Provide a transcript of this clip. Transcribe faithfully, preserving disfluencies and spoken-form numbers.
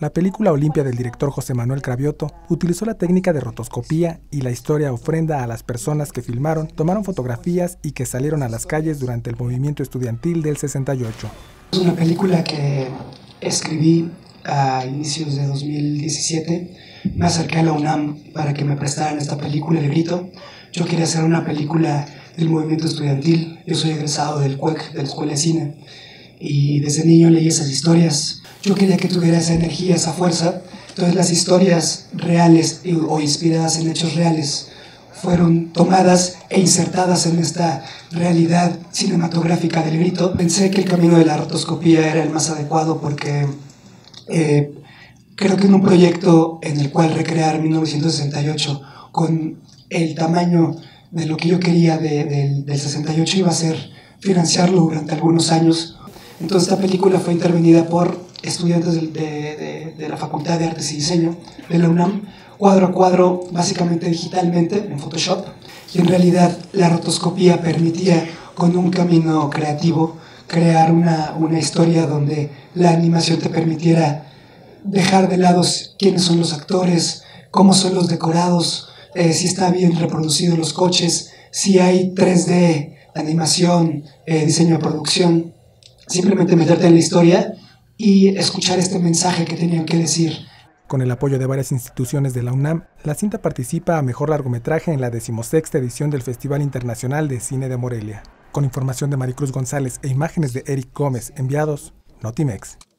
La película Olimpia del director José Manuel Cravioto utilizó la técnica de rotoscopía y la historia ofrenda a las personas que filmaron, tomaron fotografías y que salieron a las calles durante el movimiento estudiantil del sesenta y ocho. Es una película que escribí a inicios de dos mil diecisiete. Me acerqué a la UNAM para que me prestaran esta película, El Grito. Yo quería hacer una película del movimiento estudiantil. Yo soy egresado del C U E C, de la Escuela de Cine, y desde niño leí esas historias. Yo quería que tuviera esa energía, esa fuerza. Entonces las historias reales o inspiradas en hechos reales fueron tomadas e insertadas en esta realidad cinematográfica del Grito. Pensé que el camino de la rotoscopía era el más adecuado porque eh, creo que en un proyecto en el cual recrear mil novecientos sesenta y ocho con el tamaño de lo que yo quería de, de, del sesenta y ocho iba a ser financiarlo durante algunos años. Entonces esta película fue intervenida por estudiantes de, de, de la Facultad de Artes y Diseño de la UNAM, cuadro a cuadro, básicamente digitalmente, en Photoshop, y en realidad la rotoscopía permitía, con un camino creativo, crear una, una historia donde la animación te permitiera dejar de lado quiénes son los actores, cómo son los decorados, eh, si está bien reproducidos los coches, si hay tres D, animación, eh, diseño de producción. Simplemente meterte en la historia y escuchar este mensaje que tenían que decir. Con el apoyo de varias instituciones de la UNAM, la cinta participa a Mejor Largometraje en la decimosexta edición del Festival Internacional de Cine de Morelia. Con información de Maricruz González e imágenes de Eric Gómez, enviados Notimex.